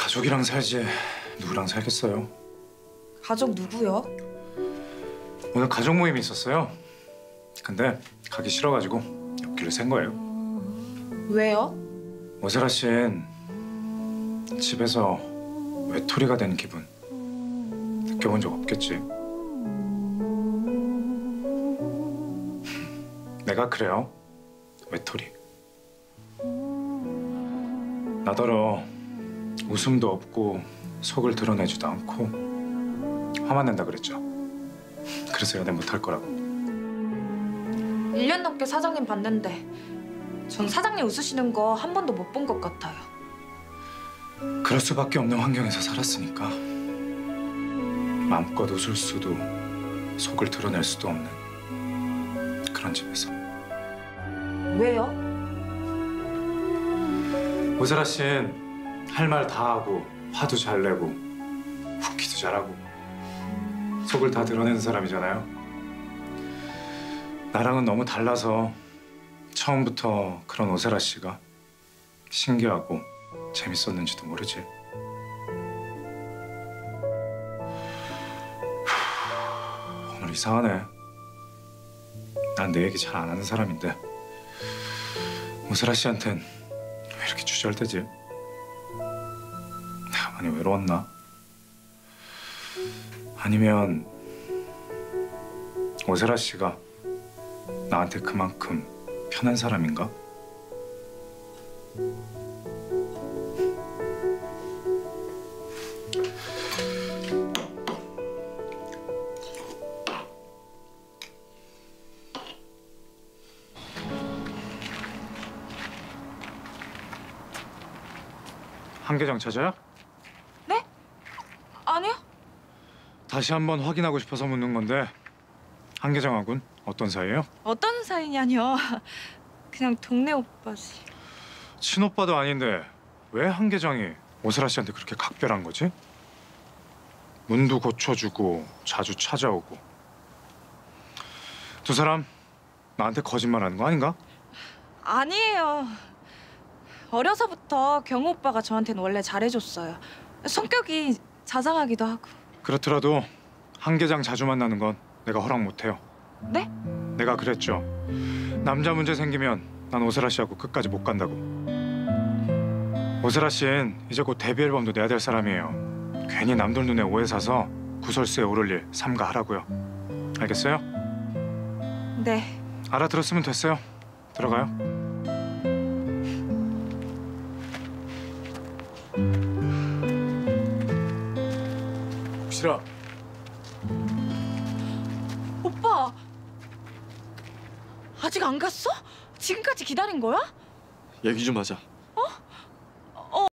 가족이랑 살지 누구랑 살겠어요? 가족 누구요? 오늘 가족 모임이 있었어요. 근데 가기 싫어가지고 옆길로 샌 거예요. 왜요? 오세라 씨는 집에서 외톨이가 된 기분 느껴본 적 없겠지. 내가 그래요. 외톨이. 나더러 웃음도 없고 속을 드러내지도 않고 화만 낸다 그랬죠. 그래서 연애 못할 거라고. 1년 넘게 사장님 봤는데 전 사장님 웃으시는 거 한 번도 못 본 것 같아요. 그럴 수밖에 없는 환경에서 살았으니까. 마음껏 웃을 수도 속을 드러낼 수도 없는 그런 집에서. 왜요? 오세라 씨는 할 말 다 하고 화도 잘 내고 웃기도 잘하고 속을 다 드러내는 사람이잖아요. 나랑은 너무 달라서 처음부터 그런 오세라 씨가 신기하고 재밌었는지도 모르지. 오늘 이상하네. 난 내 얘기 잘 안 하는 사람인데 오세라 씨한텐 왜 이렇게 주절되지? 내가 많이 외로웠나? 아니면 오세라 씨가 나한테 그만큼 편한 사람인가? 한계장 찾아요? 네? 아니요. 다시 한번 확인하고 싶어서 묻는 건데 한계장하고는 어떤 사이예요? 어떤 사이냐뇨. 그냥 동네 오빠지. 친오빠도 아닌데 왜 한계장이 오세라 씨한테 그렇게 각별한 거지? 문도 고쳐주고 자주 찾아오고. 두 사람 나한테 거짓말하는 거 아닌가? 아니에요. 어려서부터 경호 오빠가 저한테는 원래 잘해줬어요. 성격이 자상하기도 하고. 그렇더라도 한계장 자주 만나는 건 내가 허락 못해요. 네? 내가 그랬죠. 남자 문제 생기면 난 오세라 씨하고 끝까지 못 간다고. 오세라 씨는 이제 곧 데뷔 앨범도 내야 될 사람이에요. 괜히 남들 눈에 오해 사서 구설수에 오를 일 삼가하라고요. 알겠어요? 네. 알아들었으면 됐어요. 들어가요. 혹시라. 오빠! 아직 안 갔어? 지금까지 기다린 거야? 얘기 좀 하자.